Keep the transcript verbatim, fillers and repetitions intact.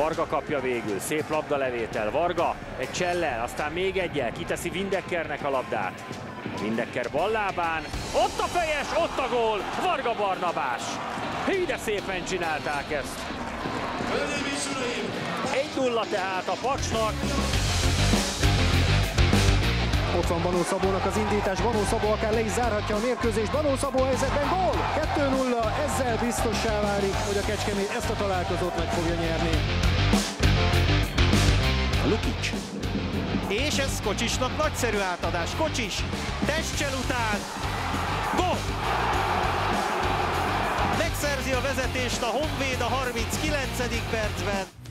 Varga kapja végül, szép labdalevétel, Varga egy csellel, aztán még egyel, kiteszi Windekkernek a labdát. Windekker ballábán, ott a fejes, ott a gól, Varga Barnabás. Hí, de szépen csinálták ezt. egy nulla tehát a Paksnak. Ott van Banó Szabónak az indítás, Banó Szabó akár le is zárhatja a mérkőzést, Banó Szabó helyzetben gól! kettő nulla, ezzel biztossá válik, hogy a Kecskemét ezt a találkozót meg fogja nyerni. Lukic. És ez Kocsisnak nagyszerű átadás. Kocsis testcsel után. Gól! Megszerzi a vezetést a Honvéd a harminckilencedik percben.